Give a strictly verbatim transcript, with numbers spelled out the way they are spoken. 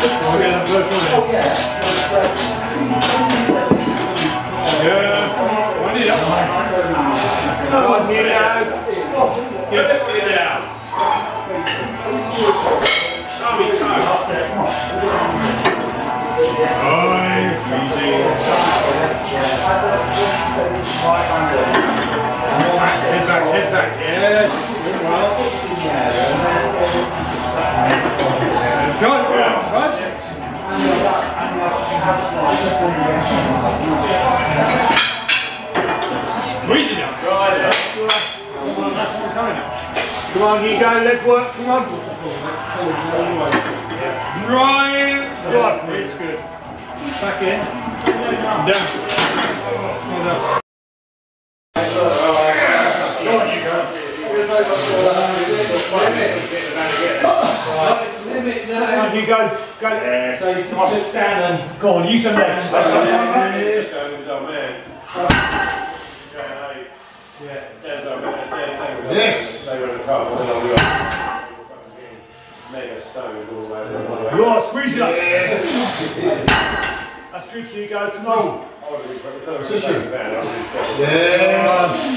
Come on, you go, let's work, come on. Right, right, it's good. Back in, down. Well done. Go on, you go. Come on, you go, go. Yes. Come on, sit down and go on, use some legs. Let's go. Yes. You are, squeeze it up. Yes. That's good, you go, come on. Position. Yes.